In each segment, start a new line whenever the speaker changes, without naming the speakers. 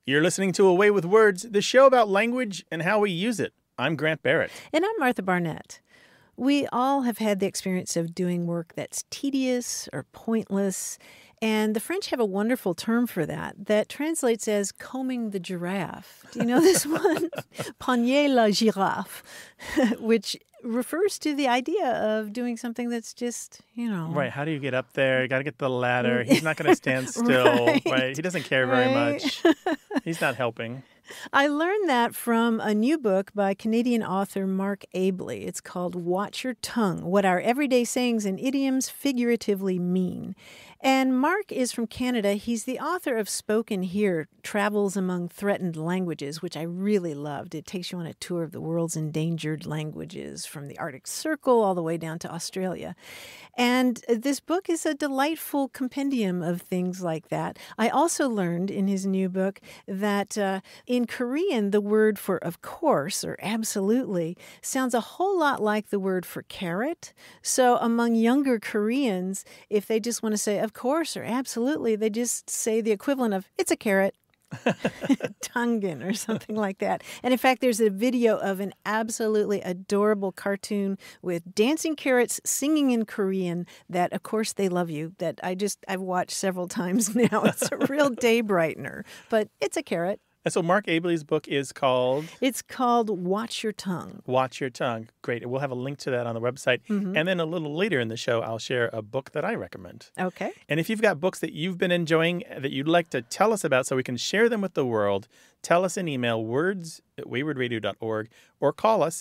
You're listening to Away with Words, the show about language and how we use it. I'm Grant Barrett.
And I'm Martha Barnett. We all have had the experience of doing work that's tedious or pointless, and the French have a wonderful term for that translates as combing the giraffe. Do you know this one? Peigner la girafe, which refers to the idea of doing something that's just,
Right, how do you get up there? You got to get the ladder. He's not going to stand still, right? He doesn't care very much. He's not helping.
I learned that from a new book by Canadian author Mark Abley. It's called Watch Your Tongue, What Our Everyday Sayings and Idioms Figuratively Mean. And Mark is from Canada. He's the author of Spoken Here, Travels Among Threatened Languages, which I really loved. It takes you on a tour of the world's endangered languages, from the Arctic Circle all the way down to Australia. And this book is a delightful compendium of things like that. I also learned in his new book that in Korean, the word for of course or absolutely sounds a whole lot like the word for carrot. So among younger Koreans, if they just want to say of course or absolutely, they just say the equivalent of it's a carrot. Tungin or something like that. And in fact, there's a video of an absolutely adorable cartoon with dancing carrots singing in Korean that, of course, they love you, that I've watched several times now. It's a real day brightener, but it's a carrot.
And so Mark Abley's book is called?
It's called Watch Your Tongue.
Watch Your Tongue. Great. We'll have a link to that on the website. Mm-hmm. And then a little later in the show, I'll share a book that I recommend.
Okay.
And if you've got books that you've been enjoying that you'd like to tell us about so we can share them with the world, tell us an email, words@waywardradio.org, or call us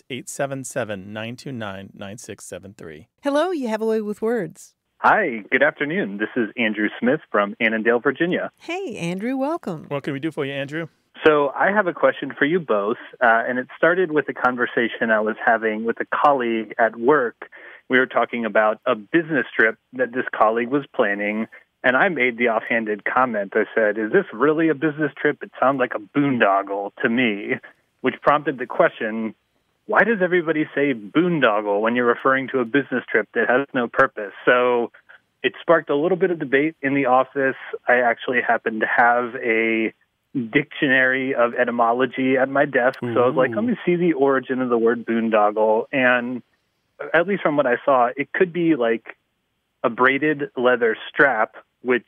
877-929-9673.
Hello, you have a way with words.
Hi, good afternoon. This is Andrew Smith from Annandale, Virginia.
Hey, Andrew, welcome.
What can we do for you, Andrew?
So I have a question for you both, and it started with a conversation I was having with a colleague at work. We were talking about a business trip that this colleague was planning, and I made the offhanded comment. I said, is this really a business trip? It sounds like a boondoggle to me, which prompted the question, why does everybody say boondoggle when you're referring to a business trip that has no purpose? So it sparked a little bit of debate in the office. I actually happened to have a dictionary of etymology at my desk. So I was like, let me see the origin of the word boondoggle. And at least from what I saw, it could be like a braided leather strap, which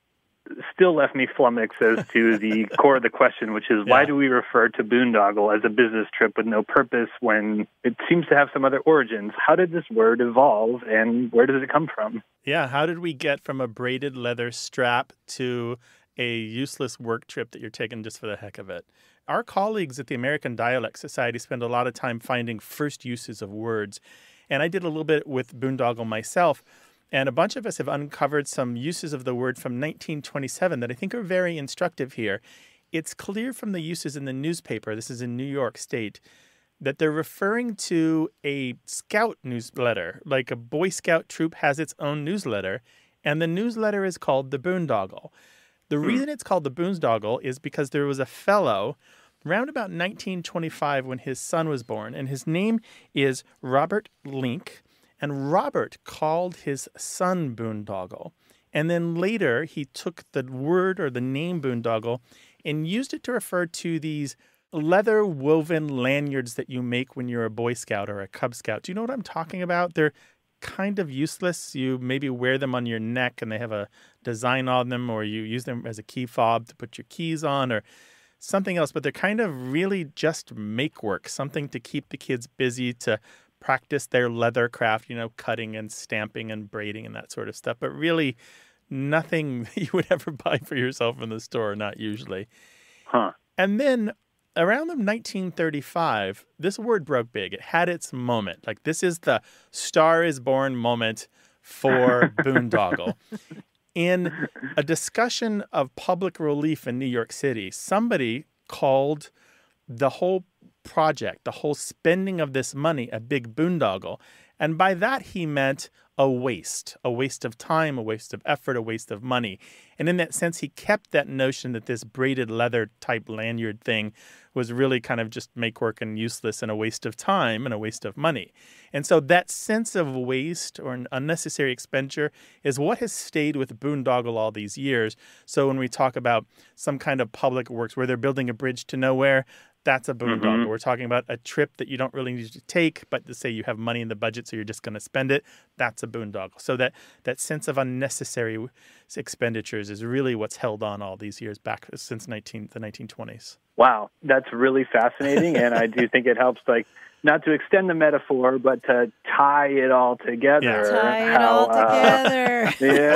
still left me flummoxed as to the core of the question, which is why do we refer to boondoggle as a business trip with no purpose when it seems to have some other origins? How did this word evolve, and where does it come from?
Yeah, how did we get from a braided leather strap to a useless work trip that you're taking just for the heck of it? Our colleagues at the American Dialects Society spend a lot of time finding first uses of words. And I did a little bit with boondoggle myself. And a bunch of us have uncovered some uses of the word from 1927 that I think are very instructive here. It's clear from the uses in the newspaper, this is in New York State, that they're referring to a scout newsletter, like a Boy Scout troop has its own newsletter. And the newsletter is called the Boondoggle. The reason it's called the boondoggle is because there was a fellow around about 1925 when his son was born, and his name is Robert Link, and Robert called his son boondoggle. And then later he took the word or the name boondoggle and used it to refer to these leather woven lanyards that you make when you're a Boy Scout or a Cub Scout. Do you know what I'm talking about? They're kind of useless. You maybe wear them on your neck and they have a design on them, or you use them as a key fob to put your keys on or something else, but they're kind of really just make work, something to keep the kids busy, to practice their leather craft, cutting and stamping and braiding and that sort of stuff, but really nothing that you would ever buy for yourself in the store, not usually. And then around 1935, this word broke big. It had its moment. Like, this is the Star is Born moment for boondoggle. In a discussion of public relief in New York City, somebody called the whole project, the whole spending of this money, a big boondoggle. And by that, he meant a waste of time, a waste of effort, a waste of money. And in that sense, he kept that notion that this braided leather type lanyard thing was really kind of just make work and useless and a waste of time and a waste of money. And so that sense of waste or an unnecessary expenditure is what has stayed with boondoggle all these years. So when we talk about some kind of public works where they're building a bridge to nowhere, that's a boondoggle.
Mm-hmm.
We're talking about a trip that you don't really need to take, but to say you have money in the budget, so you're just going to spend it, that's a boondoggle. So that sense of unnecessary expenditures is really what's held on all these years back since the 1920s.
Wow, that's really fascinating, and I do think it helps, not to extend the metaphor, but to tie it all together.
Yeah. Tie it all together.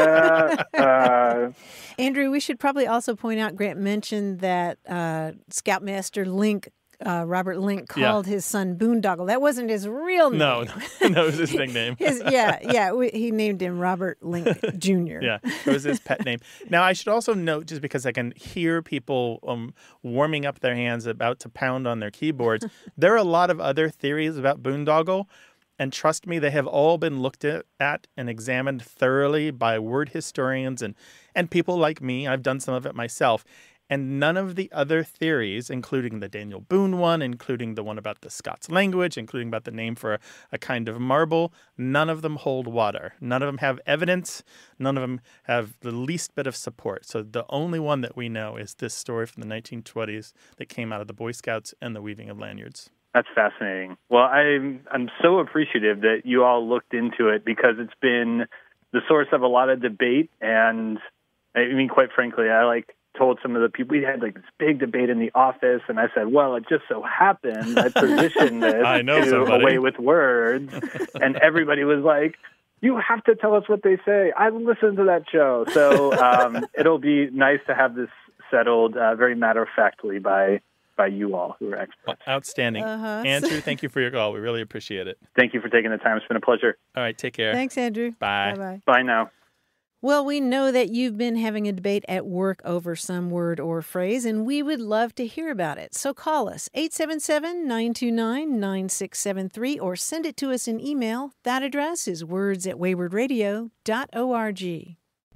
Yeah.
Andrew, we should probably also point out, Grant mentioned that Scoutmaster Robert Link called his son Boondoggle. That wasn't his real name.
No, it was his nickname.
He named him Robert Link Jr.
Yeah, it was his pet name. Now, I should also note, just because I can hear people warming up their hands about to pound on their keyboards, there are a lot of other theories about boondoggle. And trust me, they have all been looked at and examined thoroughly by word historians and people like me. I've done some of it myself. And none of the other theories, including the Daniel Boone one, including the one about the Scots language, including about the name for a kind of marble, none of them hold water. None of them have evidence. None of them have the least bit of support. So the only one that we know is this story from the 1920s that came out of the Boy Scouts and the weaving of lanyards.
That's fascinating. Well, I'm so appreciative that you all looked into it, because it's been the source of a lot of debate. And I mean, quite frankly, I told some of the people, we had this big debate in the office, and I said, well, it just so happened I positioned this to A Way with Words, and everybody was like, you have to tell us what they say. I listened to that show. So it'll be nice to have this settled very matter-of-factly by you all who are experts.
Outstanding. Andrew, thank you for your call. We really appreciate it.
Thank you for taking the time. It's been a pleasure.
All right, take care.
Thanks, Andrew.
Bye.
Bye-bye.
Bye now.
Well, we know that you've been having a debate at work over some word or phrase, and we would love to hear about it. So call us, 877-929-9673, or send it to us in email. That address is words@waywardradio.org.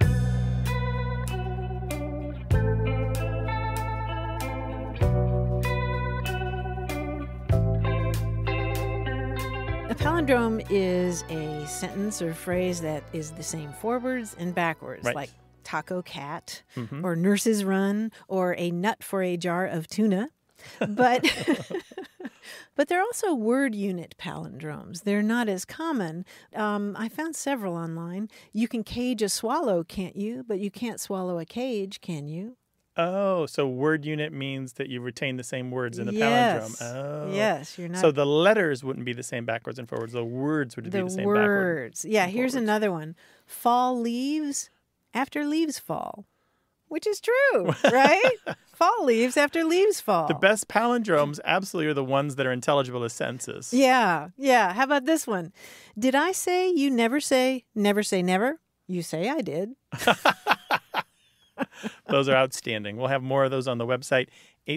A palindrome is a sentence or phrase that is the same forwards and backwards,
right,
like taco cat, or nurse's run, or a nut for a jar of tuna. But but they're also word unit palindromes. They're not as common. I found several online. You can cage a swallow, can't you? But you can't swallow a cage, can you?
Oh, so word unit means that you retain the same words in the palindrome. Oh.
Yes, you're not.
So the letters wouldn't be the same backwards and forwards. The words would be the same backwards.
The words. Yeah, here's another one. Fall leaves after leaves fall, which is true, right? Fall leaves after leaves fall.
The best palindromes absolutely are the ones that are intelligible as sentences.
Yeah. How about this one? Did I say you never say never? You say I did.
Those are outstanding. We'll have more of those on the website,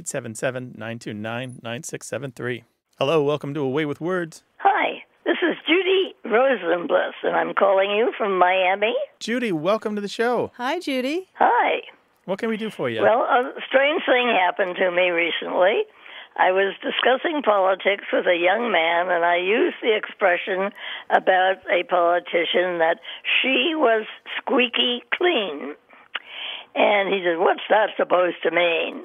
877-929-9673. Hello, welcome to A Way with Words.
Hi, this is Judy Rosenbliss, and I'm calling you from Miami.
Judy, welcome to the show.
Hi, Judy.
Hi.
What can we do for you?
Well, a strange thing happened to me recently. I was discussing politics with a young man, and I used the expression about a politician that she was squeaky clean. And he said, what's that supposed to mean?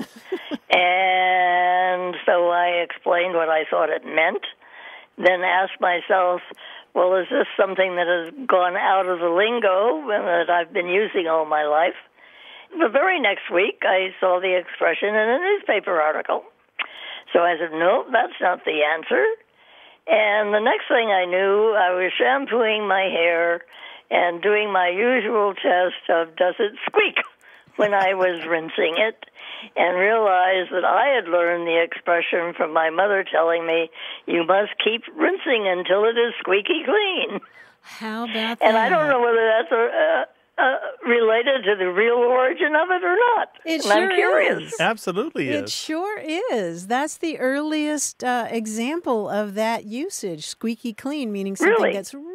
And so I explained what I thought it meant, then asked myself, well, is this something that has gone out of the lingo that I've been using all my life? The very next week, I saw the expression in a newspaper article. So I said, no, that's not the answer. And the next thing I knew, I was shampooing my hair and doing my usual test of does it squeak when I was rinsing it, and realized that I had learned the expression from my mother telling me, you must keep rinsing until it is squeaky clean.
How about that?
And I don't know whether that's related to the real origin of it or not. I'm curious.
Is.
Absolutely is.
It sure is. That's the earliest example of that usage, squeaky clean, meaning something that's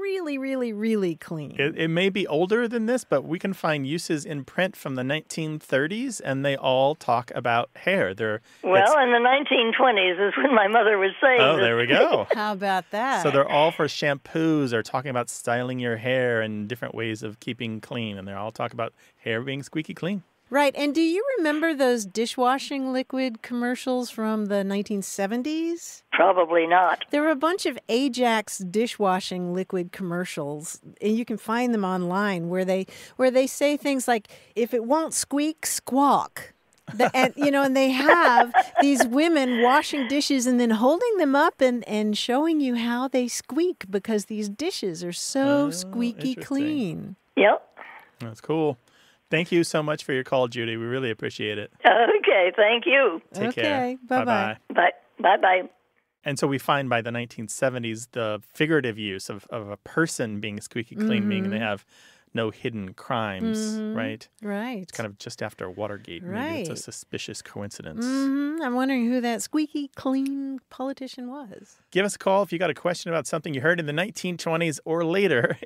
really, really, really clean.
It may be older than this, but we can find uses in print from the 1930s, and they all talk about hair.
In the 1920s is when my mother was saying
Oh,
this.
there we go.
How about that?
So they're all for shampoos or talking about styling your hair and different ways of keeping clean, and they all talk about hair being squeaky clean.
Right. And do you remember those dishwashing liquid commercials from the 1970s?
Probably not.
There were a bunch of Ajax dishwashing liquid commercials, and you can find them online where they say things like, if it won't squeak, squawk. And they have these women washing dishes and then holding them up and showing you how they squeak because these dishes are so squeaky clean.
Yep.
That's cool. Thank you so much for your call, Judy. We really appreciate it.
Okay, thank you.
Take care.
Bye-bye.
Bye-bye.
And so we find by the 1970s the figurative use of a person being squeaky clean, meaning they have no hidden crimes, right?
Right.
It's kind of just after Watergate.
Right.
Maybe it's a suspicious coincidence.
I'm wondering who that squeaky clean politician was.
Give us a call if you got a question about something you heard in the 1920s or later,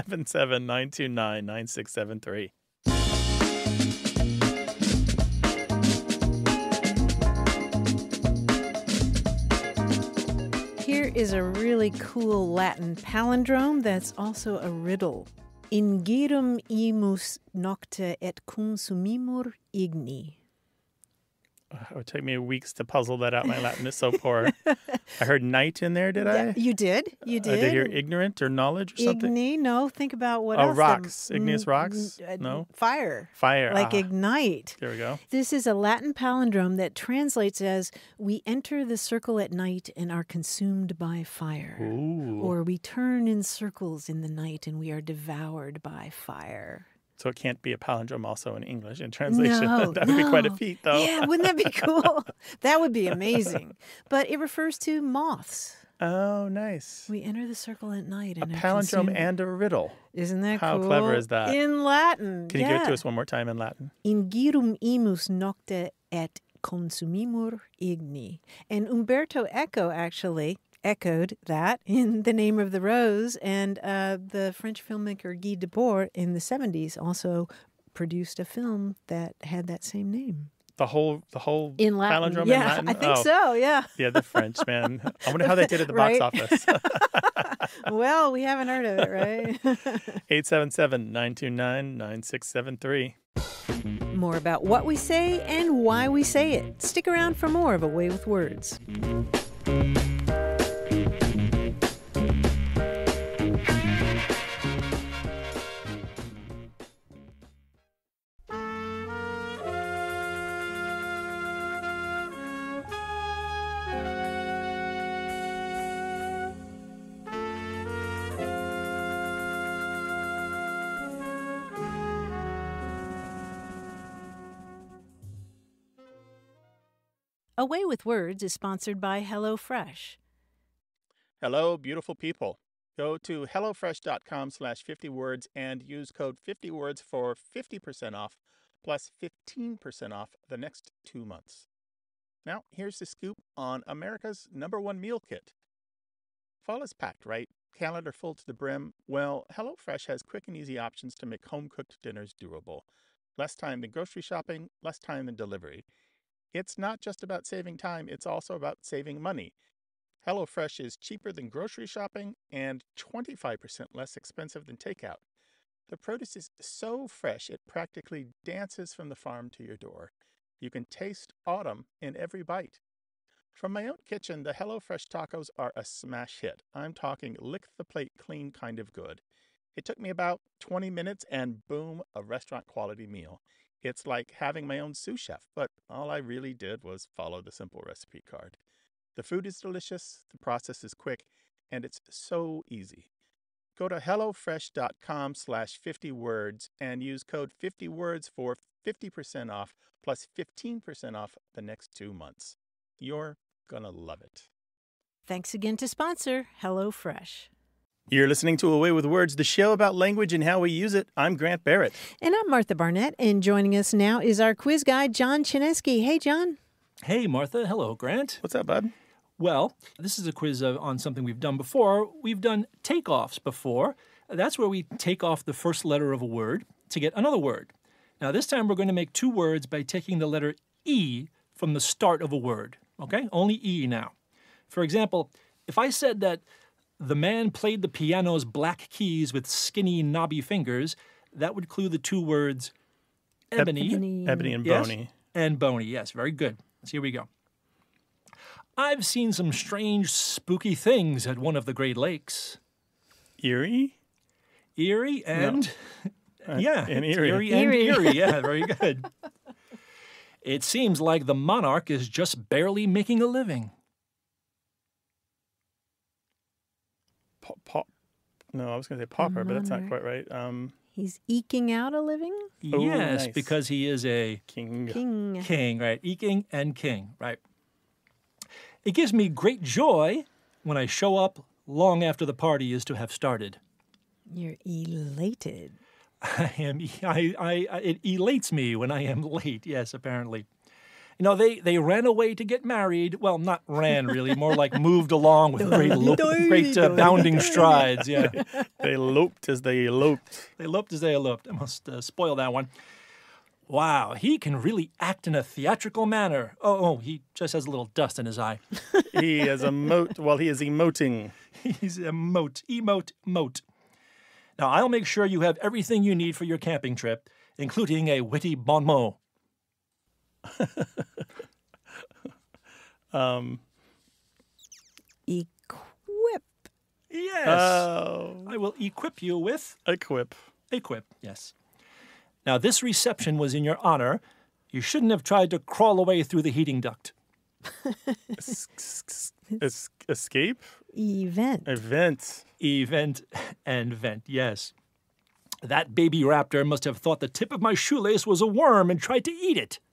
877-929-9673.
Here is a really cool Latin palindrome that's also a riddle. Ingerum imus nocte et consumimur igni.
It would take me weeks to puzzle that out. My Latin is so poor. I heard night in there, did I?
You did. You did.
Did I hear ignorant or knowledge or something?
Igni, no. Think about what else.
Rocks. Igneous rocks? No?
Fire.
Fire.
Like ignite.
There we go.
This is a Latin palindrome that translates as, we enter the circle at night and are consumed by fire.
Ooh.
Or we turn in circles in the night and we are devoured by fire.
So it can't be a palindrome also in English in translation.
No,
That would be quite a feat, though.
Yeah, wouldn't that be cool? That would be amazing. But it refers to moths.
Oh, nice.
We enter the circle at night and
A
are
palindrome
consumed.
and a riddle.
Isn't that
How
cool?
clever is that?
In Latin.
Can you give it to us one more time in Latin?
Ingerum imus nocte et consumimur igni. And Umberto Eco actually echoed that in The Name of the Rose, and the French filmmaker Guy Debord in the 70s also produced a film that had that same name.
The whole
In Latin.
palindrome
Yeah,
in Latin?
I think so, yeah.
Yeah, the French, man. I wonder how they did at the box office.
Well, we haven't heard of it, right?
877-929-9673.
More about what we say and why we say it. Stick around for more of A Way with Words. A Way with Words is sponsored by HelloFresh.
Hello, beautiful people. Go to hellofresh.com/50words and use code 50words for 50% off plus 15% off the next 2 months. Now, here's the scoop on America's #1 meal kit. Fall is packed, right? Calendar full to the brim? Well, HelloFresh has quick and easy options to make home-cooked dinners durable. Less time than grocery shopping, less time than delivery. It's not just about saving time, it's also about saving money. HelloFresh is cheaper than grocery shopping and 25% less expensive than takeout. The produce is so fresh, it practically dances from the farm to your door. You can taste autumn in every bite. From my own kitchen, the HelloFresh tacos are a smash hit. I'm talking lick-the-plate clean kind of good. It took me about 20 minutes and boom, a restaurant-quality meal. It's like having my own sous chef, but all I really did was follow the simple recipe card. The food is delicious, the process is quick, and it's so easy. Go to hellofresh.com/50words and use code 50words for 50% off plus 15% off the next 2 months. You're gonna love it.
Thanks again to sponsor HelloFresh.
You're listening to A Way with Words, the show about language and how we use it. I'm Grant Barrett.
And I'm Martha Barnett, and joining us now is our quiz guy, John Chinesky. Hey, John.
Hey, Martha. Hello, Grant.
What's up, bud?
Well, this is a quiz on something we've done before. We've done takeoffs before. That's where we take off the first letter of a word to get another word. Now, this time we're going to make two words by taking the letter E from the start of a word. Okay? Only E now. For example, if I said that the man played the piano's black keys with skinny, knobby fingers, that would clue the two words ebony.
Ebony and
Yes?
bony.
And bony, yes. Very good. So here we go. I've seen some strange, spooky things at one of the Great Lakes.
Erie?
Eerie and... yeah,
and
it's
Erie.
Eerie and Eerie. Yeah, very good. It seems like the monarch is just barely making a living.
No, I was going to say pauper, but that's not quite right.
He's eking out a living?
Yes,
nice.
because he is a
King.
king, right? Eking and king, right? It gives me great joy when I show up long after the party is to have started.
You're elated.
It elates me when I am late, yes, apparently. You know, they ran away to get married. Well, not ran, really, more like moved along with great bounding strides, yeah.
They eloped as they eloped.
They eloped as they eloped. I must spoil that one. Wow, he can really act in a theatrical manner. Oh, he just has a little dust in his eye.
He has a moat while he is emoting.
He's a moat. Moat. Now, I'll make sure you have everything you need for your camping trip, including a witty bon mot.
Equip.
Yes.
Oh.
I will equip you with...
Equip.
Equip, yes. Now, this reception was in your honor. You shouldn't have tried to crawl away through the heating duct.
Escape?
Event.
Event and vent, yes. That baby raptor must have thought the tip of my shoelace was a worm and tried to eat it.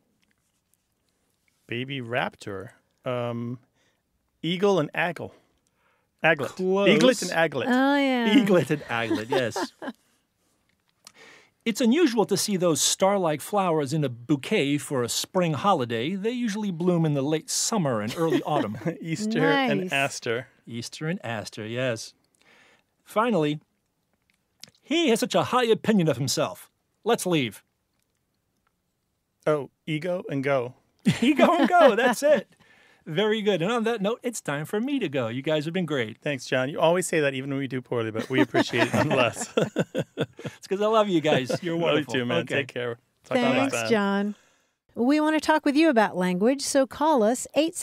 Baby raptor. Eagle and aglet. Aglet.
Close.
Eaglet and aglet.
Oh, yeah.
Eaglet and aglet, yes. It's unusual to see those star-like flowers in a bouquet for a spring holiday. They usually bloom in the late summer and early autumn.
Easter
Nice.
and aster.
Easter and aster, yes. Finally, he has such a high opinion of himself. Let's leave.
Oh, ego and go.
Ego and go, that's it. Very good. And on that note, it's time for me to go. You guys have been great.
Thanks, John. You always say that even when we do poorly, but we appreciate it nonetheless.
It's because I love you guys. You're wonderful.
Love you too, man.
Okay.
Take care. Talk to you next
Thanks,
time.
John. We want to talk with you about language, so call us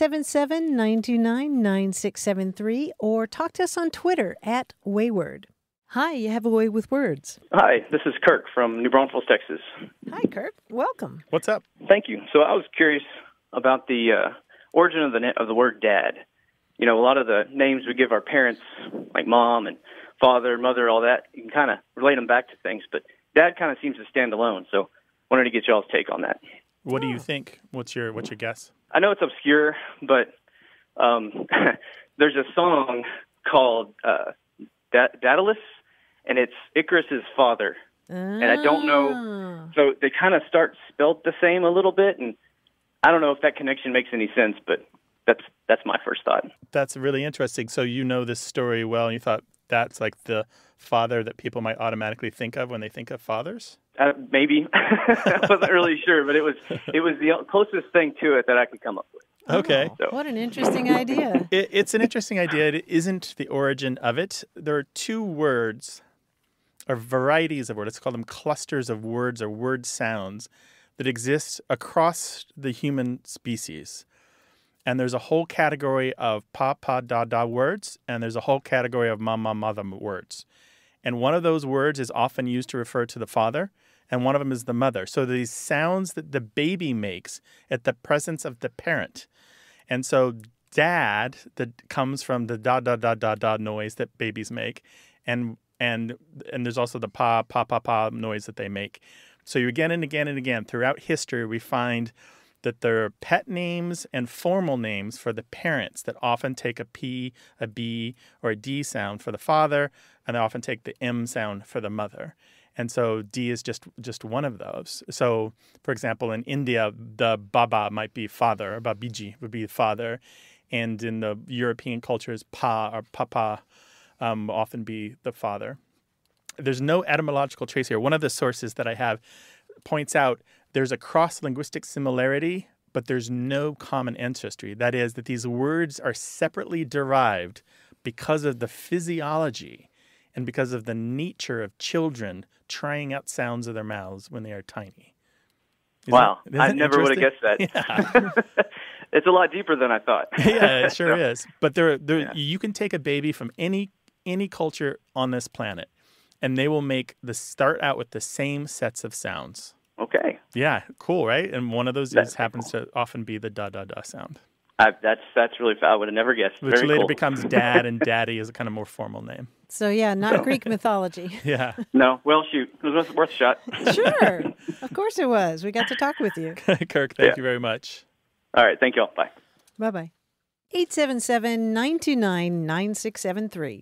877-929-9673 or talk to us on Twitter @Wayword. Hi, you have a way with words.
Hi, this is Kirk from New Braunfels, Texas.
Hi, Kirk. Welcome.
What's up?
Thank you. So I was curious about the origin of the word dad. You know, a lot of the names we give our parents, like mom and father, mother, all that, you can kind of relate them back to things, but dad kind of seems to stand alone. So wanted to get y'all's take on that.
What do you think? What's your guess?
I know it's obscure, but there's a song called Daedalus, and it's Icarus's father. And I don't know. So they kind of start spelled the same a little bit, and I don't know if that connection makes any sense, but that's my first thought.
That's really interesting. So you know this story well, and you thought that's like the father that people might automatically think of when they think of fathers?
Maybe. I wasn't really sure, but it was the closest thing to it that I could come up with.
Okay.
Oh, what an interesting idea.
It's an interesting idea. It isn't the origin of it. There are two words, or varieties of words. Let's call them clusters of words or word sounds that exist across the human species. And there's a whole category of pa, pa, da, da words, and there's a whole category of ma, ma, mother words. And one of those words is often used to refer to the father, and one of them is the mother. So these sounds that the baby makes at the presence of the parent. And so dad, that comes from the da, da, da, da, da noise that babies make. And there's also the pa, pa, pa, pa noise that they make. So you again and again and again throughout history, we find that there are pet names and formal names for the parents that often take a P, a B, or a D sound for the father, and they often take the M sound for the mother. And so D is just one of those. So, for example, in India, the Baba might be father, or Babiji would be father. And in the European cultures, pa or papa will often be the father. There's no etymological trace here. One of the sources that I have points out there's a cross-linguistic similarity, but there's no common ancestry. That is, that these words are separately derived because of the physiology and because of the nature of children trying out sounds of their mouths when they are tiny.
Wow. I never would have guessed that.
Yeah.
It's a lot deeper than I thought.
Yeah, it sure is. But you can take a baby from any culture on this planet, and they will start out with the same sets of sounds.
Okay.
Yeah, cool, right? And one of those happens to often be the da-da-da sound.
That's really I would have never guessed.
Which
Very
later
cool.
becomes dad, and daddy is a kind of more formal name.
So, yeah, not Greek mythology.
Yeah.
No, well, shoot. It was worth a shot.
Sure. Of course it was. We got to talk with you.
Kirk, thank you very much.
All right, thank you all. Bye.
Bye-bye. 877-929-9673.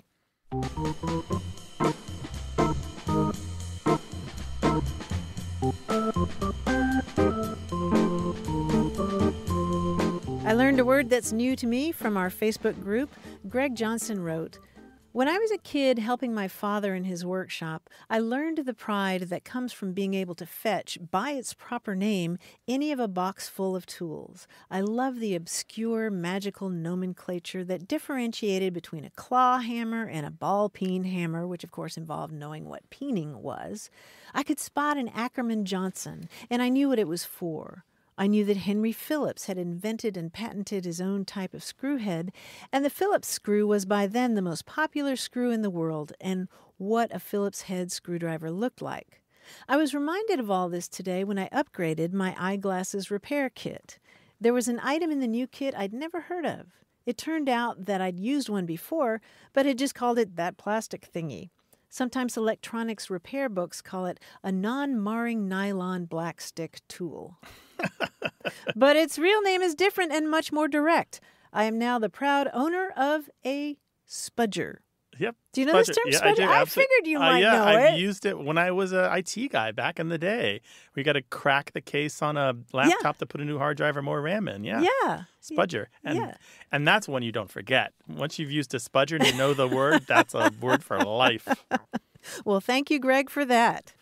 I learned a word that's new to me from our Facebook group. Greg Johnson wrote, "When I was a kid helping my father in his workshop, I learned the pride that comes from being able to fetch, by its proper name, any of a box full of tools. I love the obscure, magical nomenclature that differentiated between a claw hammer and a ball peen hammer, which of course involved knowing what peening was. I could spot an Ackerman Johnson, and I knew what it was for. I knew that Henry Phillips had invented and patented his own type of screw head, and the Phillips screw was by then the most popular screw in the world, and what a Phillips head screwdriver looked like. I was reminded of all this today when I upgraded my eyeglasses repair kit. There was an item in the new kit I'd never heard of. It turned out that I'd used one before, but had just called it that plastic thingy. Sometimes electronics repair books call it a non-marring nylon black stick tool. But its real name is different and much more direct. I am now the proud owner of a spudger."
Yep.
Do you know this term, spudger?
I do.
I figured you might know
I
it.
used it when I was an IT guy back in the day. We got to crack the case on a laptop to put a new hard drive or more RAM in. Yeah.
Yeah.
Spudger. And that's one you don't forget. Once you've used a spudger and you know the word, that's a word for life.
Well, thank you, Greg, for that.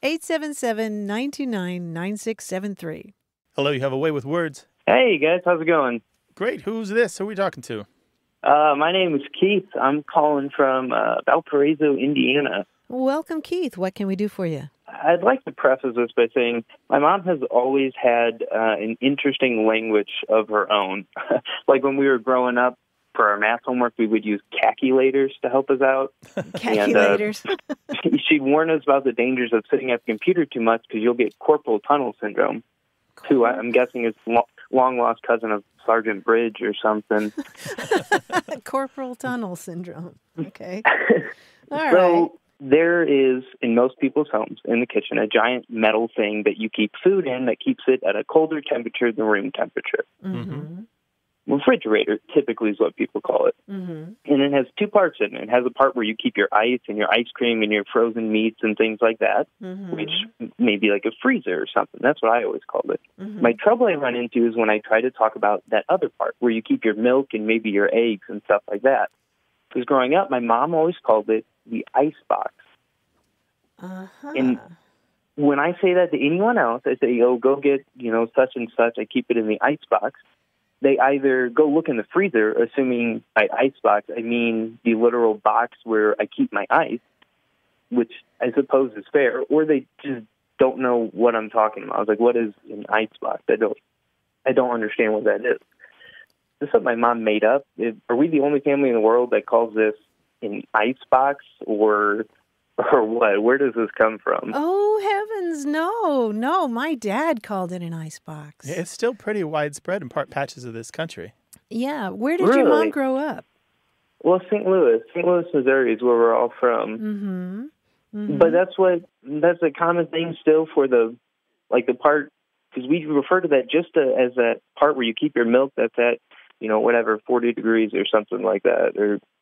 877-929-9673.
Hello, you have a way with words.
Hey, guys. How's it going?
Great. Who's this? Who are we talking to?
My name is Keith. I'm calling from Valparaiso, Indiana.
Welcome, Keith. What can we do for you?
I'd like to preface this by saying my mom has always had an interesting language of her own. Like when we were growing up, for our math homework, we would use calculators to help us out.
Calculators.
And, she'd warn us about the dangers of sitting at the computer too much because you'll get corporal tunnel syndrome. Who I'm guessing is long-lost cousin of Sergeant Bridge or something.
Corporal tunnel syndrome. Okay. All
So
right.
there is, in most people's homes, in the kitchen, a giant metal thing that you keep food in that keeps it at a colder temperature than room temperature.
Mm-hmm.
Refrigerator, typically, is what people call it.
Mm-hmm.
And it has two parts in it. It has a part where you keep your ice and your ice cream and your frozen meats and things like that,
Mm-hmm.
which may be like a freezer or something. That's what I always called it.
Mm-hmm.
My trouble I run into is when I try to talk about that other part, where you keep your milk and maybe your eggs and stuff like that. Because growing up, my mom always called it the icebox.
Uh-huh.
And when I say that to anyone else, I say, oh, go get, such and such. I keep it in the icebox. They either go look in the freezer, assuming by icebox, I mean the literal box where I keep my ice, which I suppose is fair, or they just don't know what I'm talking about. I was like, what is an icebox? I don't understand what that is. This is something my mom made up. Are we the only family in the world that calls this an icebox, or what? Where does this come from?
Oh, heavens, no. My dad called it an icebox.
Yeah, it's still pretty widespread in patches of this country.
Yeah. Where did your mom grow up?
Well, St. Louis, Missouri is where we're all from.
Mm-hmm. Mm-hmm.
But that's a common thing still for the part, because we refer to that just as that part where you keep your milk that's at, 40 degrees or something like that.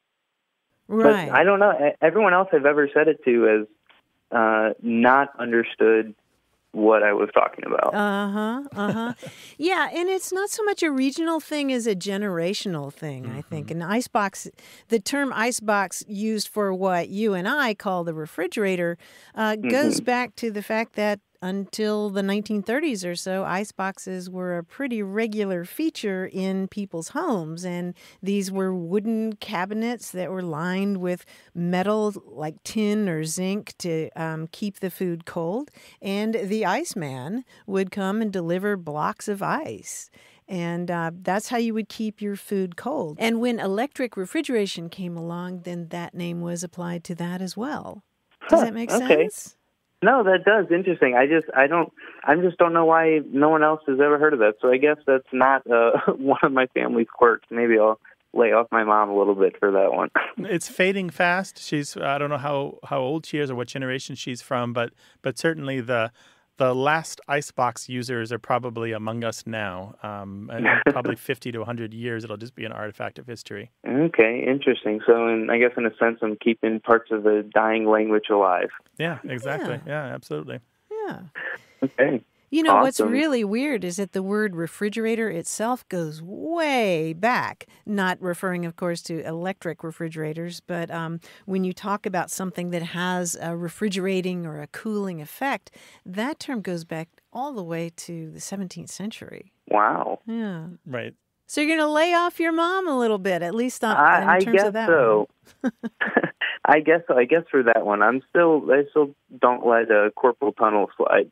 Right.
But I don't know. Everyone else I've ever said it to has not understood what I was talking about.
Yeah, and it's not so much a regional thing as a generational thing, I think. And icebox, the term icebox used for what you and I call the refrigerator goes back to the fact that until the 1930s or so, iceboxes were a pretty regular feature in people's homes. And these were wooden cabinets that were lined with metal like tin or zinc to keep the food cold. And the iceman would come and deliver blocks of ice. And that's how you would keep your food cold. And when electric refrigeration came along, then that name was applied to that as well. Does that make sense?
No, that does. Interesting. I just don't know why no one else has ever heard of that. So I guess that's not one of my family's quirks. Maybe I'll lay off my mom a little bit for that one.
It's fading fast. I don't know how old she is or what generation she's from, but certainly the last icebox users are probably among us now. And probably 50 to 100 years, it'll just be an artifact of history.
Okay, interesting. So I guess in a sense, I'm keeping parts of the dying language alive.
Yeah, exactly. Yeah, absolutely.
Yeah.
Okay.
You know, what's really weird is that the word refrigerator itself goes way back, not referring, of course, to electric refrigerators, but when you talk about something that has a refrigerating or a cooling effect, that term goes back all the way to the 17th century.
Wow.
Yeah.
Right.
So you're going to lay off your mom a little bit, at least in terms of that
so. I guess so. I guess for that one, I still don't let Corporal Tunnel slide.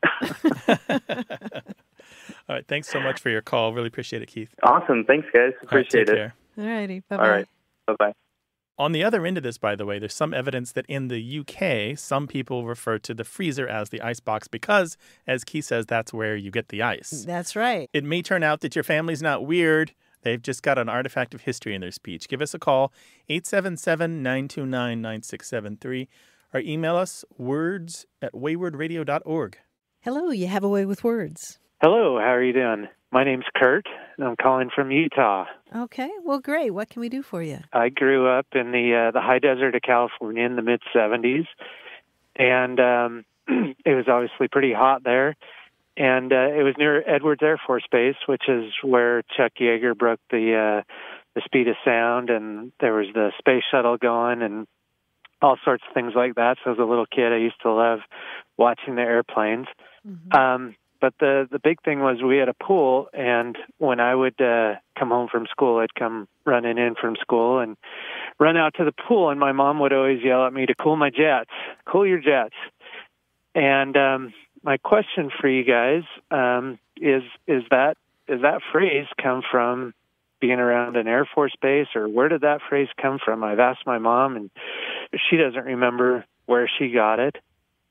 All right. Thanks so much for your call. Really appreciate it, Keith.
Awesome. Thanks, guys. Appreciate
it.
Care.
All righty. Bye-bye.
All right. Bye-bye.
On the other end of this, by the way, there's some evidence that in the UK, some people refer to the freezer as the icebox because, as Keith says, that's where you get the ice.
That's right.
It may turn out that your family's not weird. They've just got an artifact of history in their speech. Give us a call, 877-929-9673, or email us words@waywardradio.org.
Hello, you have a way with words.
Hello, how are you doing? My name's Kurt, and I'm calling from Utah.
Okay, well, great. What can we do for you?
I grew up in the high desert of California in the mid-'70s, and it was obviously pretty hot there. And it was near Edwards Air Force Base, which is where Chuck Yeager broke the speed of sound, and there was the space shuttle going and all sorts of things like that. So as a little kid, I used to love watching the airplanes. Mm-hmm. But the big thing was we had a pool, and when I would come home from school, I'd come running in from school and run out to the pool, and my mom would always yell at me to cool my jets, cool your jets. And my question for you guys is that phrase come from being around an Air Force base, or where did that phrase come from? I've asked my mom, and she doesn't remember where she got it.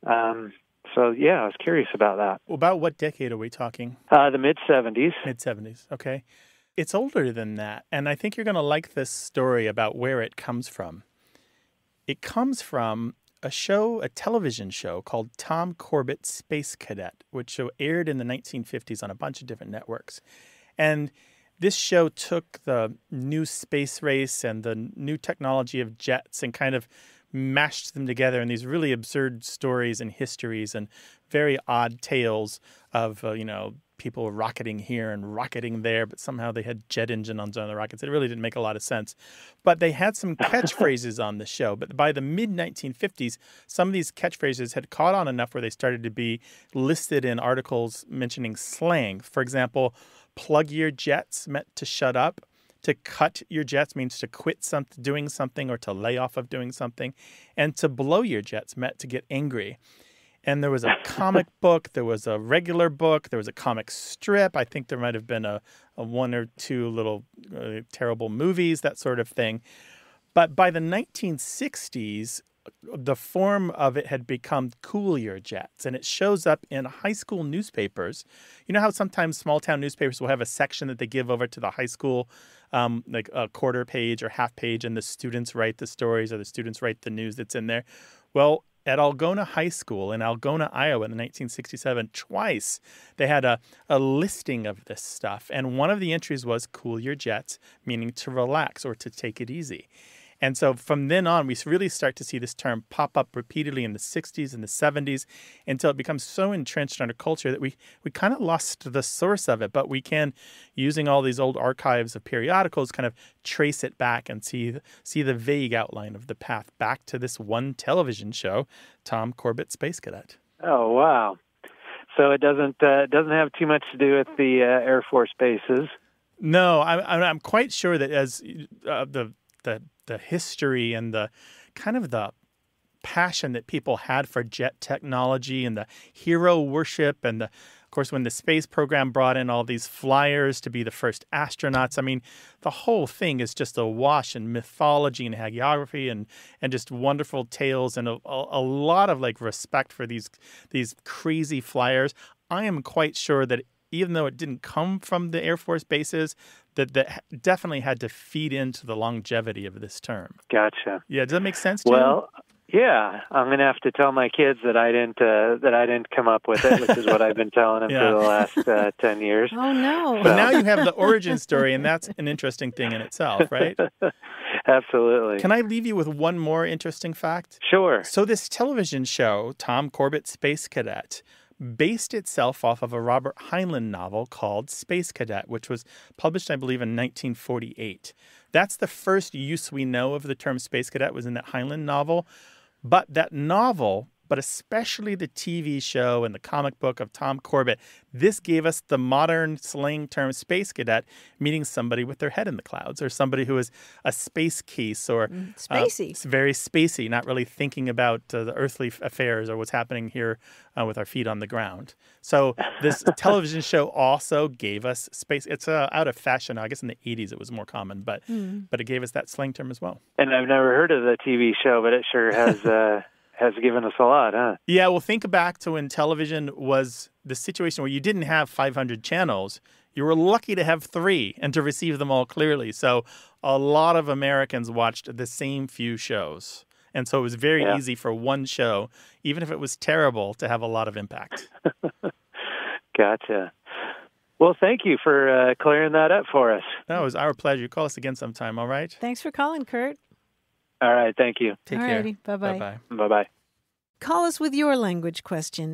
So, yeah, I was curious about that.
About what decade are we talking?
The mid-'70s.
Mid-'70s, okay. It's older than that, and I think you're going to like this story about where it comes from. It comes from a television show called Tom Corbett's Space Cadet, which aired in the 1950s on a bunch of different networks. And this show took the new space race and the new technology of jets and kind of mashed them together in these really absurd stories and histories and very odd tales of, people rocketing here and rocketing there, but somehow they had jet engines on the rockets. It really didn't make a lot of sense. But they had some catchphrases on the show. But by the mid-1950s, some of these catchphrases had caught on enough where they started to be listed in articles mentioning slang. For example, plug your jets meant to shut up. To cut your jets means to quit doing something or to lay off of doing something. And to blow your jets meant to get angry. And there was a comic book, there was a regular book, there was a comic strip. I think there might have been a one or two little terrible movies, that sort of thing. But by the 1960s, the form of it had become cool your jets. And it shows up in high school newspapers. You know how sometimes small town newspapers will have a section that they give over to the high school, like a quarter page or half page, and the students write the stories or the students write the news that's in there. Well, at Algona High School in Algona, Iowa in 1967, twice they had a listing of this stuff. And one of the entries was cool your jets, meaning to relax or to take it easy. And so from then on, we really start to see this term pop up repeatedly in the 60s and the 70s until it becomes so entrenched in our culture that we kind of lost the source of it. But we can, using all these old archives of periodicals, kind of trace it back and see the vague outline of the path back to this one television show, Tom Corbett's Space Cadet.
Oh, wow. So it doesn't have too much to do with the Air Force bases.
No, I'm quite sure that as the history and the kind of the passion that people had for jet technology and the hero worship and of course, when the space program brought in all these flyers to be the first astronauts, I mean, the whole thing is just awash in mythology and hagiography and just wonderful tales and a lot of like respect for these crazy flyers. I am quite sure that even though it didn't come from the Air Force bases, that definitely had to feed into the longevity of this term.
Gotcha.
Yeah, does that make sense, Jim?
Well, yeah, I'm going to have to tell my kids that I didn't come up with it, which is what I've been telling them for the last 10 years.
Oh, no.
But now you have the origin story, and that's an interesting thing in itself, right?
Absolutely.
Can I leave you with one more interesting fact?
Sure.
So this television show, Tom Corbett's Space Cadet, based itself off of a Robert Heinlein novel called Space Cadet, which was published, I believe, in 1948. That's the first use we know of the term Space Cadet was in that Heinlein novel. But that novel, but especially the TV show and the comic book of Tom Corbett, this gave us the modern slang term Space Cadet, meaning somebody with their head in the clouds or somebody who is a space case or
spacey.
It's very spacey, not really thinking about the earthly affairs or what's happening here with our feet on the ground. So this television show also gave us space. It's out of fashion now. I guess in the 80s it was more common, but it gave us that slang term as well.
And I've never heard of the TV show, but it sure has given us a lot, huh?
Yeah, well, think back to when television was the situation where you didn't have 500 channels. You were lucky to have 3 and to receive them all clearly. So a lot of Americans watched the same few shows. And so it was very easy for one show, even if it was terrible, to have a lot of impact.
Gotcha. Well, thank you for clearing that up for us.
That was our pleasure. Call us again sometime, all right?
Thanks for calling, Kurt.
All right, thank you.
Take
Alrighty,
care.
bye-bye.
Bye-bye.
Bye-bye.
Call us with your language question,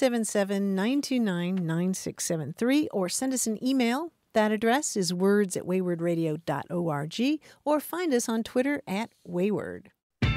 877-929-9673, or send us an email. That address is words@waywardradio.org, or find us on Twitter @wayward.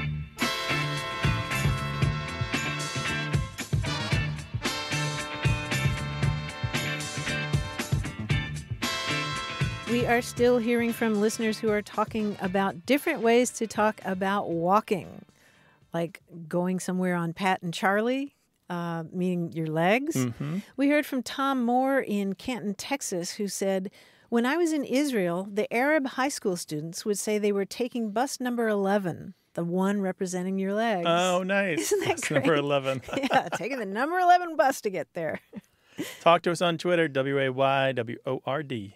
We are still hearing from listeners who are talking about different ways to talk about walking, like going somewhere on Pat and Charlie, meaning your legs.
Mm-hmm.
We heard from Tom Moore in Canton, Texas, who said, when I was in Israel, the Arab high school students would say they were taking bus number 11, the one representing your legs.
Oh, nice.
Isn't that
Bus
great?
number 11.
Yeah, taking the number 11 bus to get there.
Talk to us on Twitter, WAYWORD.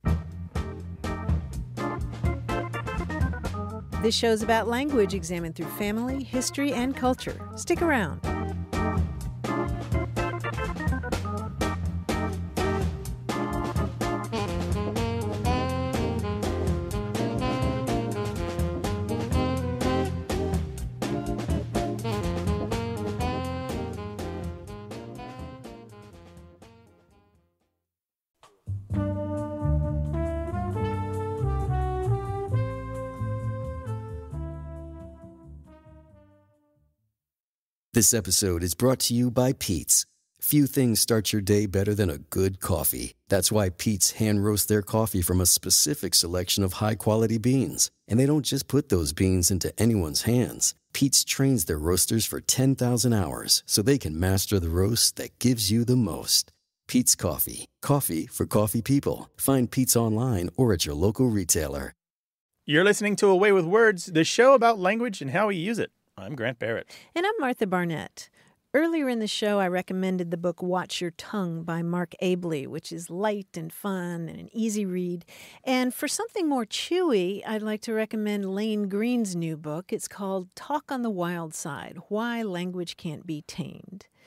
This show's about language examined through family, history, and culture. Stick around.
This episode is brought to you by Pete's. Few things start your day better than a good coffee. That's why Pete's hand roast their coffee from a specific selection of high-quality beans. And they don't just put those beans into anyone's hands. Pete's trains their roasters for 10,000 hours so they can master the roast that gives you the most. Pete's Coffee. Coffee for coffee people. Find Pete's online or at your local retailer.
You're listening to A Way with Words, the show about language and how we use it. I'm Grant Barrett.
And I'm Martha Barnett. Earlier in the show, I recommended the book Watch Your Tongue by Mark Abley, which is light and fun and an easy read. And for something more chewy, I'd like to recommend Lane Green's new book. It's called Talk on the Wild Side, Why Language Can't Be Tamed.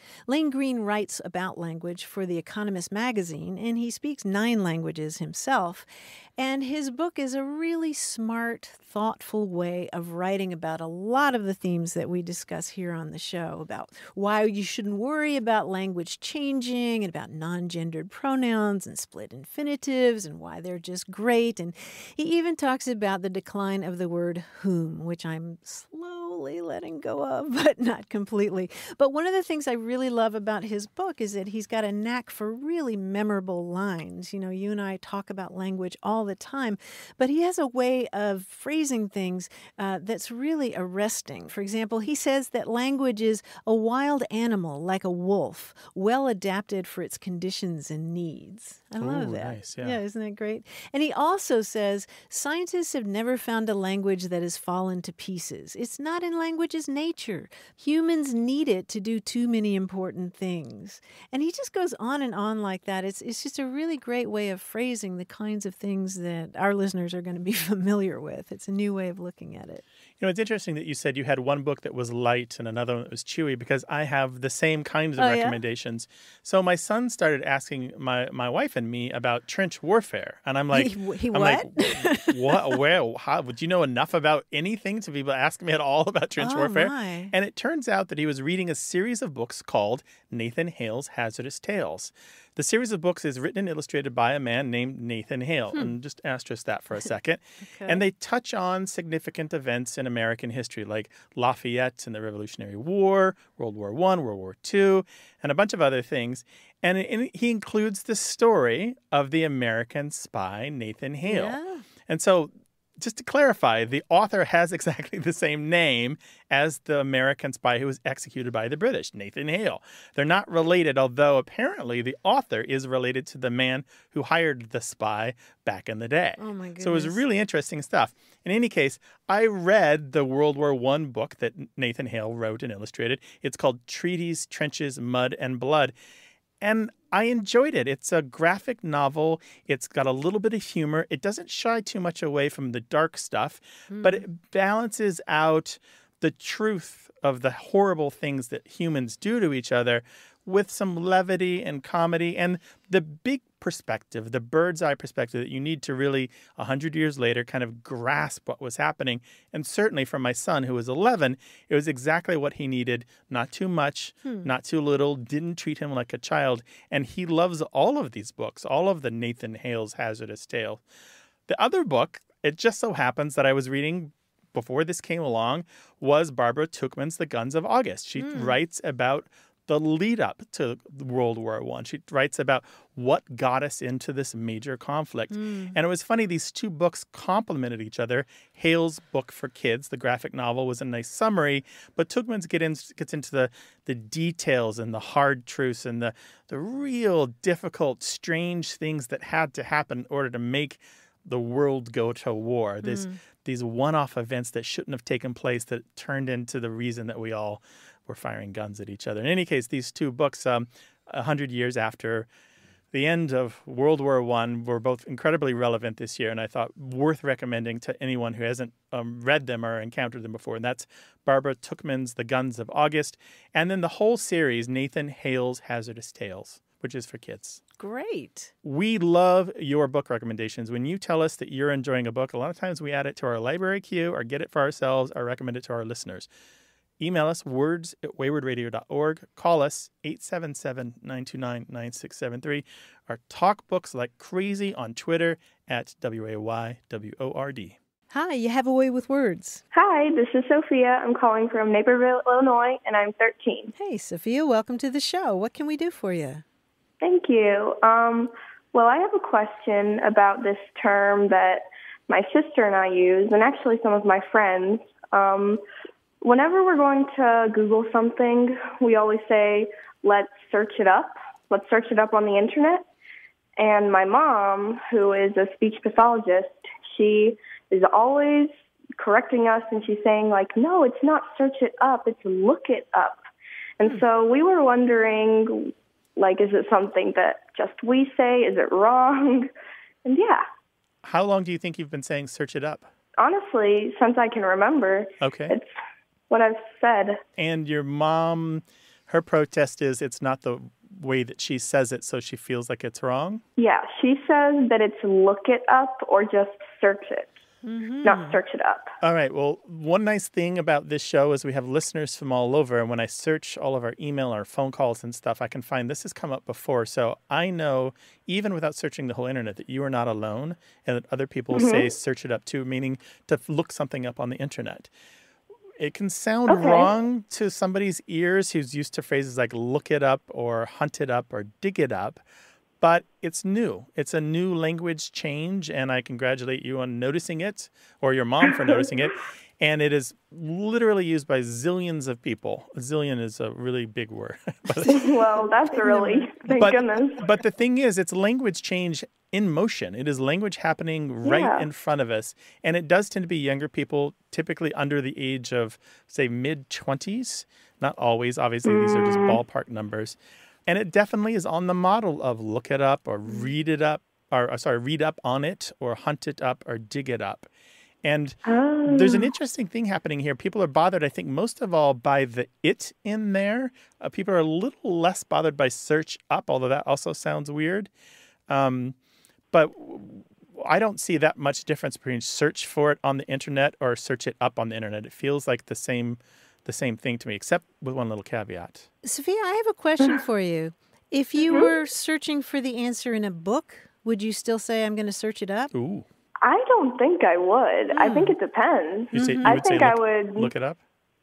Lane Greene writes about language for The Economist magazine, and he speaks 9 languages himself. And his book is a really smart, thoughtful way of writing about a lot of the themes that we discuss here on the show, about why you shouldn't worry about language changing, and about non-gendered pronouns and split infinitives, and why they're just great. And he even talks about the decline of the word whom, which I'm slowly letting go of, but not completely. But one of the things I really love about his book is that he's got a knack for really memorable lines. You know, you and I talk about language all the time, but he has a way of phrasing things that's really arresting. For example, he says that language is a wild animal like a wolf, well adapted for its conditions and needs. I love that.
Nice, yeah.
Yeah, isn't that great? And he also says scientists have never found a language that has fallen to pieces. It's not in language's nature. Humans need it to do too many important things. And he just goes on and on like that. It's just a really great way of phrasing the kinds of things that our listeners are going to be familiar with. It's a new way of looking at it.
You know, it's interesting that you said you had one book that was light and another one that was chewy, because I have the same kinds of recommendations. So my son started asking my wife and me about trench warfare. And I'm like, what? Where? How? Would you know enough about anything to be able to ask me at all about trench warfare?
My.
And it turns out that he was reading a series of books called Nathan Hale's Hazardous Tales. The series of books is written and illustrated by a man named Nathan Hale. And just asterisk that for a second.
Okay.
And they touch on significant events in American history, like Lafayette and the Revolutionary War, World War I, World War II, and a bunch of other things. And he includes the story of the American spy, Nathan Hale.
Yeah.
And so, just to clarify, the author has exactly the same name as the American spy who was executed by the British, Nathan Hale. They're not related, although apparently the author is related to the man who hired the spy back in the day.
Oh, my goodness.
So it was really interesting stuff. In any case, I read the World War I book that Nathan Hale wrote and illustrated. It's called Treaties, Trenches, Mud, and Blood. And I enjoyed it. It's a graphic novel. It's got a little bit of humor. It doesn't shy too much away from the dark stuff, but it balances out the truth of the horrible things that humans do to each other with some levity and comedy and the big perspective, the bird's eye perspective that you need to really, 100 years later, kind of grasp what was happening. And certainly for my son, who was 11, it was exactly what he needed. Not too much, not too little, didn't treat him like a child. And he loves all of these books, all of the Nathan Hale's Hazardous Tale. The other book, it just so happens that I was reading before this came along, was Barbara Tuchman's The Guns of August. She writes about the lead up to World War I. She writes about what got us into this major conflict. And it was funny, these two books complemented each other. Hale's book for kids, the graphic novel, was a nice summary, but Tuchman's gets into the details and the hard truths and the real difficult, strange things that had to happen in order to make the world go to war. These one-off events that shouldn't have taken place that turned into the reason that we all were firing guns at each other. In any case, these two books, 100 years after the end of World War I, were both incredibly relevant this year, and I thought worth recommending to anyone who hasn't read them or encountered them before. And that's Barbara Tuchman's The Guns of August, and then the whole series, Nathan Hale's Hazardous Tales, which is for kids.
Great.
We love your book recommendations. When you tell us that you're enjoying a book, a lot of times we add it to our library queue or get it for ourselves or recommend it to our listeners. Email us, words@waywardradio.org. Call us, 877-929-9673. Or talk books like crazy on Twitter at WAYWORD.
Hi, you have a way with words.
Hi, this is Sophia. I'm calling from Naperville, Illinois, and I'm 13.
Hey, Sophia, welcome to the show. What can we do for you?
Thank you. Well, I have a question about this term that my sister and I use, and actually some of my friends. Whenever we're going to Google something, we always say, let's search it up. Let's search it up on the internet. And my mom, who is a speech pathologist, she is always correcting us, and she's saying, like, no, it's not search it up, it's look it up. And so we were wondering, like, is it something that just we say? Is it wrong? And yeah.
How long do you think you've been saying search it up?
Honestly, since I can remember.
Okay.
It's what I've said.
And your mom Her protest is it's not the way that she says it, so she feels like it's wrong?
Yeah, she says that it's look it up or just search it, not search it up.
All right. Well, one nice thing about this show is we have listeners from all over. And when I search all of our email, our phone calls and stuff, I can find this has come up before. So I know, even without searching the whole internet, that you are not alone and that other people say search it up too, meaning to look something up on the internet. It can sound wrong to somebody's ears who's used to phrases like look it up or hunt it up or dig it up. But it's new. It's a new language change, and I congratulate you on noticing it, or your mom for noticing it. And it is literally used by zillions of people. A zillion is a really big word.
Well, that's really, thank goodness.
But the thing is, it's language change in motion. It is language happening right in front of us. And it does tend to be younger people, typically under the age of, say, mid-20s. Not always. Obviously, these are just ballpark numbers. And it definitely is on the model of look it up or read it up, read up on it or hunt it up or dig it up. And there's an interesting thing happening here. People are bothered, I think, most of all by the it in there. People are a little less bothered by search up, although that also sounds weird. But I don't see that much difference between search for it on the internet or search it up on the internet. It feels like the same thing to me, except with one little caveat.
Sophia, I have a question for you. If you were searching for the answer in a book, would you still say, I'm going to search it up?
Ooh.
I don't think I would. I think it depends.
I would look it up?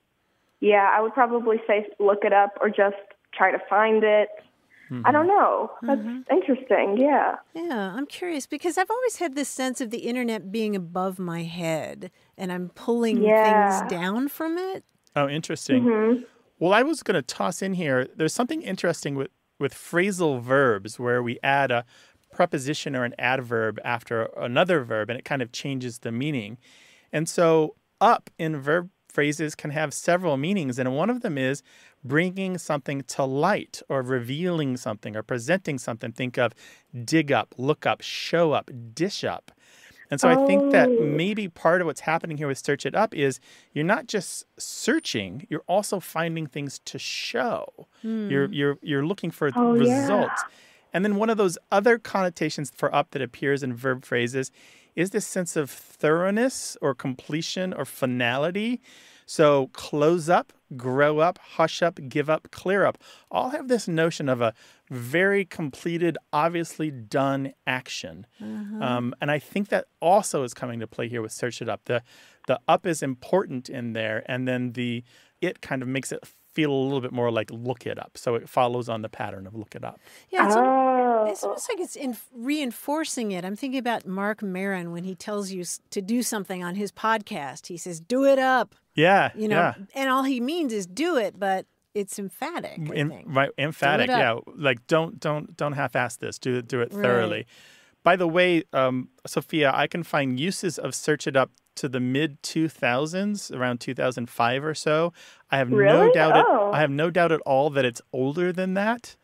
Yeah, I would probably say look it up or just try to find it. I don't know. That's interesting, yeah.
Yeah, I'm curious because I've always had this sense of the internet being above my head and I'm pulling things down from it.
Oh, interesting. Well, I was going to toss in here, there's something interesting with phrasal verbs where we add a preposition or an adverb after another verb and it kind of changes the meaning. And so up in verb phrases can have several meanings, and one of them is bringing something to light or revealing something or presenting something. Think of dig up, look up, show up, dish up. And so I think that maybe part of what's happening here with search it up is you're not just searching, you're also finding things to show. You're looking for results. And then one of those other connotations for up that appears in verb phrases is this sense of thoroughness or completion or finality. So close up, grow up, hush up, give up, clear up, all have this notion of a very completed, obviously done action. And I think that also is coming to play here with search it up. The up is important in there, and then it kind of makes it feel a little bit more like look it up. So it follows on the pattern of look it up.
Yeah, it's almost like it's reinforcing it. I'm thinking about Mark Maron when he tells you to do something on his podcast. He says, do it up.
Yeah,
and all he means is do it, but it's emphatic. I think.
Right, emphatic. Yeah, like don't half-ass this. Do it thoroughly. Right. By the way, Sophia, I can find uses of search it up to the mid-2000s, around 2005 or so. I have no doubt at all that it's older than that.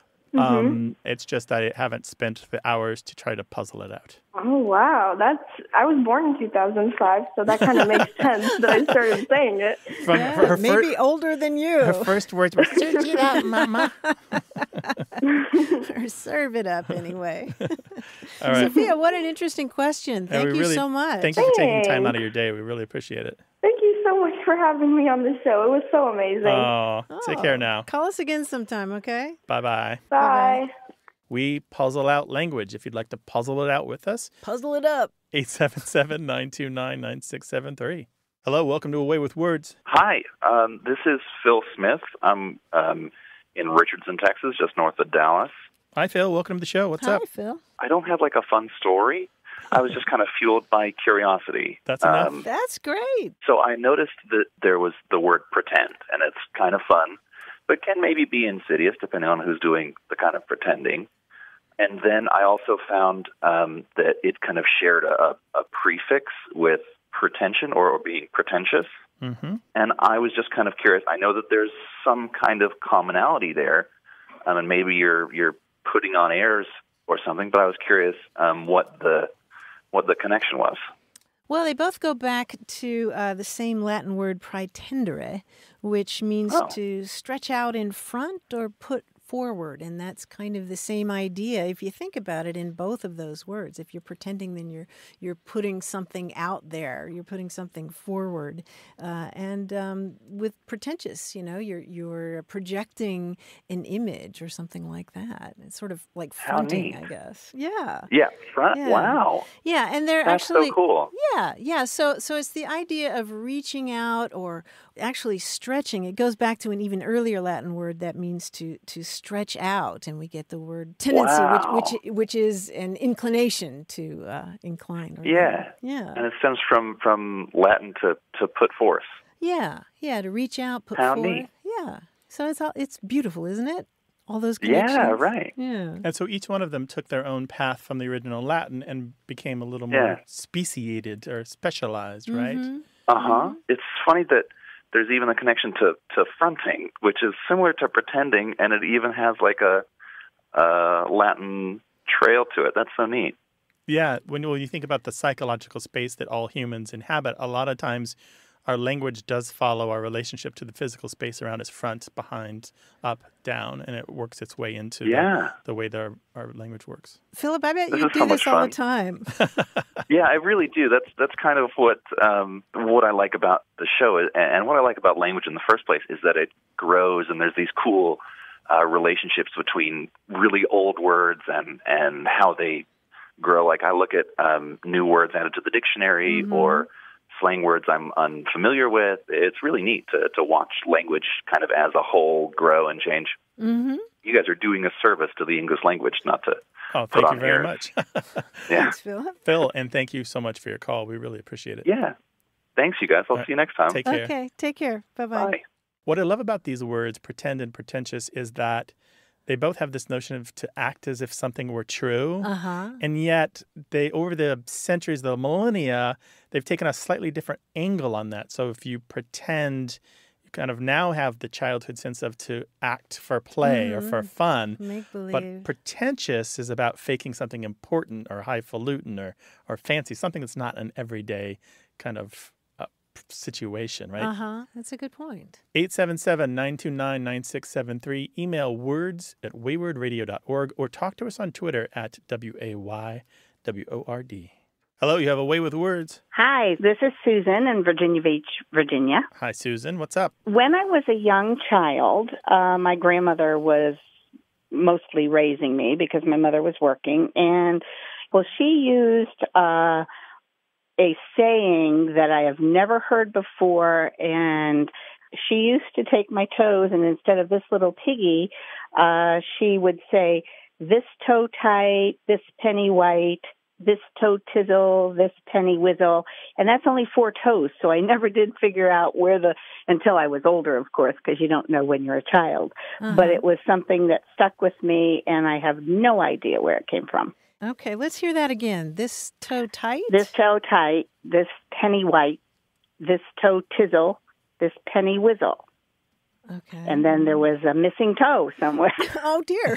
It's just that I haven't spent the hours to try to puzzle it out.
Oh, wow. I was born in 2005, so that kind of makes sense that I started saying it.
Maybe older than you.
Her first words were, search it up, mama.
Or serve it up, anyway.
All right.
Sophia, what an interesting question. Thank you so much.
Thank you for taking time out of your day. We really appreciate it.
Thank you so much for having me on the show. It was so amazing.
Oh, take care now.
Call us again sometime, okay?
Bye-bye.
Bye.
We puzzle out language. If you'd like to puzzle it out with us.
Puzzle it up.
877-929-9673. Hello, welcome to Away with Words.
Hi, this is Phil Smith. I'm in Richardson, Texas, just north of Dallas.
Hi, Phil. Welcome to the show. What's up?
Hi, Phil.
I don't have like a fun story. I was just kind of fueled by curiosity.
That's enough.
That's great.
So I noticed that there was the word pretend, and it's kind of fun, but can maybe be insidious depending on who's doing the kind of pretending. And then I also found that it kind of shared a prefix with pretension or being pretentious. And I was just kind of curious. I know that there's some kind of commonality there, and maybe you're putting on airs or something, but I was curious what the connection was.
Well, they both go back to the same Latin word praetendere, which means to stretch out in front or put forward, and that's kind of the same idea if you think about it in both of those words. If you're pretending, then you're putting something out there, you're putting something forward, and with pretentious, you're projecting an image or something like that. It's sort of like fronting, I guess. Yeah.
Yeah, front. Yeah. Wow.
Yeah, and they're
That's
actually
so cool.
Yeah. So it's the idea of reaching out or actually stretching. It goes back to an even earlier Latin word that means to stretch out, and we get the word tendency, which is an inclination to incline.
Yeah. And it stems from Latin to put forth.
Yeah, to reach out, put
How
forth.
neat.
Yeah. So it's beautiful, isn't it? All those connections.
Yeah, right.
Yeah.
And so each one of them took their own path from the original Latin and became a little more speciated or specialized, right?
Uh-huh. It's funny that there's even a connection to fronting, which is similar to pretending, and it even has like a Latin trail to it. That's so neat.
Yeah, when you think about the psychological space that all humans inhabit, a lot of times our language does follow our relationship to the physical space around us, front, behind, up, down, and it works its way into the way that our language works.
Philip, I bet you do this all the time.
Yeah, I really do. That's kind of what I like about the show, and what I like about language in the first place is that it grows, and there's these cool relationships between really old words and how they grow. Like I look at new words added to the dictionary or slang words I'm unfamiliar with. It's really neat to watch language kind of as a whole grow and change. You guys are doing a service to the English language, not to
thank you very much.
Thanks, Phil.
Phil, and thank you so much for your call. We really appreciate it.
Yeah. Thanks, you guys. I'll see you next time.
Take care.
Okay, take care. Bye-bye.
Bye.
What I love about these words, pretend and pretentious, is that they both have this notion of to act as if something were true. And yet, over the centuries, the millennia, they've taken a slightly different angle on that. So if you pretend, you kind of now have the childhood sense of to act for play or for fun.
Make believe.
But pretentious is about faking something important or highfalutin or fancy, something that's not an everyday kind of situation, right?
That's a good point.
877-929-9673. Email words@waywordradio.org or talk to us on Twitter at WAYWORD. Hello, you have a way with words.
Hi, this is Susan in Virginia Beach, Virginia.
Hi, Susan. What's up?
When I was a young child, my grandmother was mostly raising me because my mother was working. And, she used a saying that I have never heard before, and she used to take my toes, and instead of this little piggy, she would say, this toe tight, this penny white, this toe tizzle, this penny whizzle, and that's only 4 toes, so I never did figure out until I was older, of course, because you don't know when you're a child, but it was something that stuck with me, and I have no idea where it came from.
Okay, let's hear that again. This toe tight?
This toe tight, this penny white, this toe tizzle, this penny whizzle.
Okay.
And then there was a missing toe somewhere.
Oh, dear.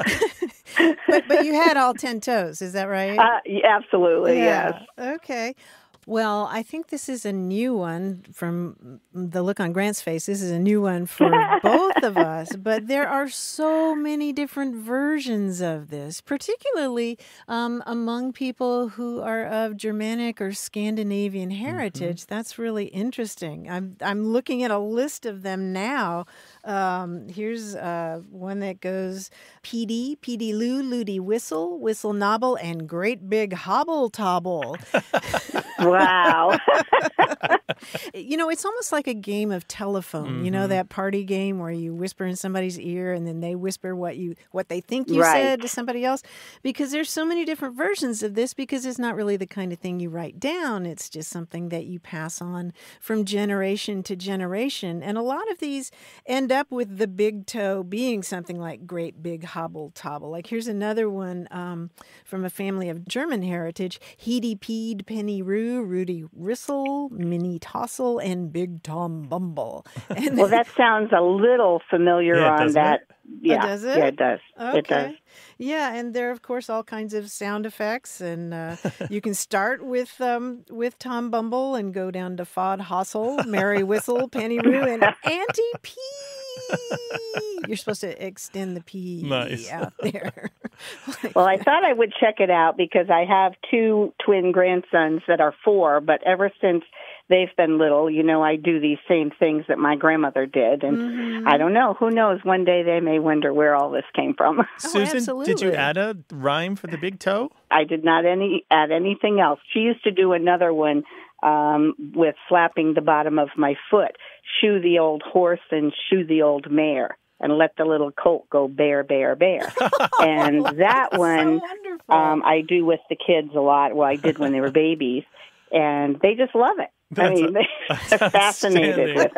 but you had all 10 toes, is that right?
Absolutely, yes.
Okay. Well, I think this is a new one from the look on Grant's face. This is a new one for both of us. But there are so many different versions of this, particularly among people who are of Germanic or Scandinavian heritage. That's really interesting. I'm looking at a list of them now. Here's one that goes PD loo, Ludi whistle, whistle nobble, and great big hobble tobble.
Wow.
It's almost like a game of telephone. You know, that party game where you whisper in somebody's ear and then they whisper what they think you said to somebody else. Because there's so many different versions of this, because it's not really the kind of thing you write down. It's just something that you pass on from generation to generation. And a lot of these end up with the big toe being something like great big hobble tobble. Like here's another one from a family of German heritage. Heedy peed penny roo, Rudy Rissel, Minnie Tossle and Big Tom Bumble. And
well, that sounds a little familiar on that. Yeah,
does it?
Yeah, it does.
Okay.
It does.
Yeah, and there are, of course, all kinds of sound effects, and you can start with Tom Bumble and go down to Fod Hostle, Mary Whistle, Penny Roo, and Auntie P. You're supposed to extend the P out there.
Well, I thought I would check it out because I have 2 twin grandsons that are 4, but ever since they've been little, I do these same things that my grandmother did. And I don't know. Who knows? One day they may wonder where all this came from.
Susan, did you add a rhyme for the big toe?
I did not add anything else. She used to do another one with slapping the bottom of my foot. Shoe the old horse and shoe the old mare. And let the little colt go bear, bear, bear. And that one I do with the kids a lot. Well, I did when they were babies. And they just love it. They're fascinated with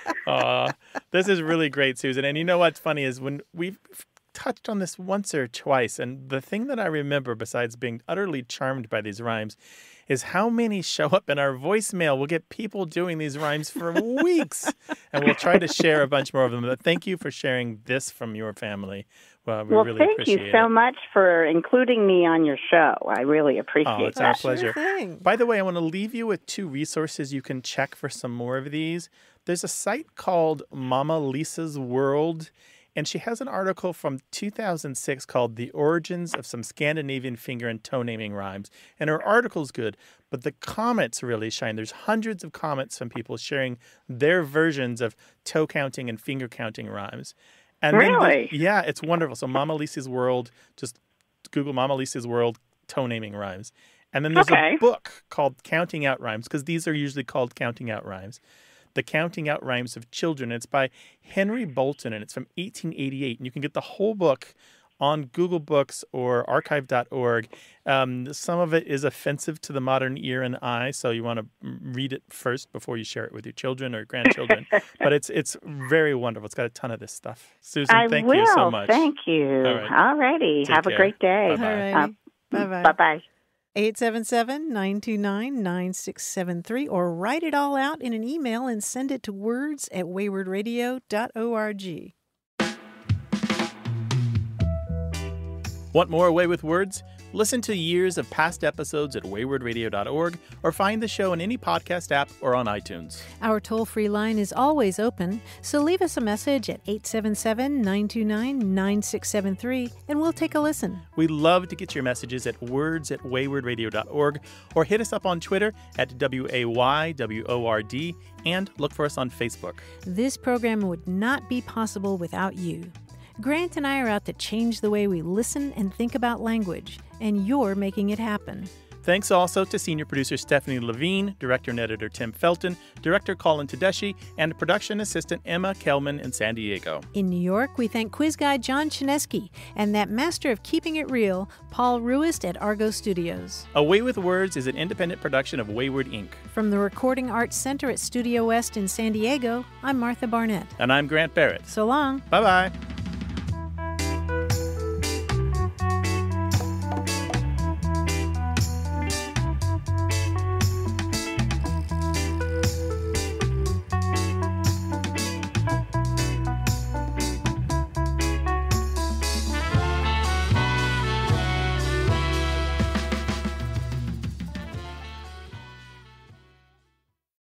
it.
This is really great, Susan. And you know what's funny is when we've touched on this once or twice, and the thing that I remember besides being utterly charmed by these rhymes is how many show up in our voicemail. We'll get people doing these rhymes for weeks, and we'll try to share a bunch more of them. But thank you for sharing this from your family. Well, really
thank
appreciate
you so much for including me on your show. I really appreciate
it's
that.
our pleasure. By the way, I want to leave you with 2 resources you can check for some more of these. There's a site called Mama Lisa's World, and she has an article from 2006 called The Origins of Some Scandinavian Finger and Toe Naming Rhymes. And her article's good, but the comments really shine. There's hundreds of comments from people sharing their versions of toe counting and finger counting rhymes. And
really?
Yeah, it's wonderful. So Mama Lisa's World, just Google Mama Lisa's World toe naming rhymes. And then there's a book called Counting Out Rhymes, because these are usually called counting out rhymes. The Counting Out Rhymes of Children. It's by Henry Bolton, and it's from 1888. And you can get the whole book on Google Books or archive.org. Some of it is offensive to the modern ear and eye, so you want to read it first before you share it with your children or grandchildren. But it's very wonderful. It's got a ton of this stuff. Susan, thank you so much.
Thank you. All righty. Have a great day.
Bye-bye.
Bye-bye.
Bye-bye.
877-929-9673, or write it all out in an email and send it to words@waywardradio.org.
Want more Away with Words? Listen to years of past episodes at waywardradio.org or find the show in any podcast app or on iTunes.
Our toll-free line is always open, so leave us a message at 877-929-9673 and we'll take a listen.
We love to get your messages at words@waywardradio.org or hit us up on Twitter at WAYWORD and look for us on Facebook.
This program would not be possible without you. Grant and I are out to change the way we listen and think about language, and you're making it happen.
Thanks also to senior producer Stephanie Levine, director and editor Tim Felton, director Colin Tedeschi, and production assistant Emma Kelman in San Diego.
In New York, we thank quiz guy John Chinesky and that master of keeping it real, Paul Ruist at Argo Studios.
Away with Words is an independent production of Wayward Inc.
From the Recording Arts Center at Studio West in San Diego, I'm Martha Barnett.
And I'm Grant Barrett.
So long.
Bye-bye.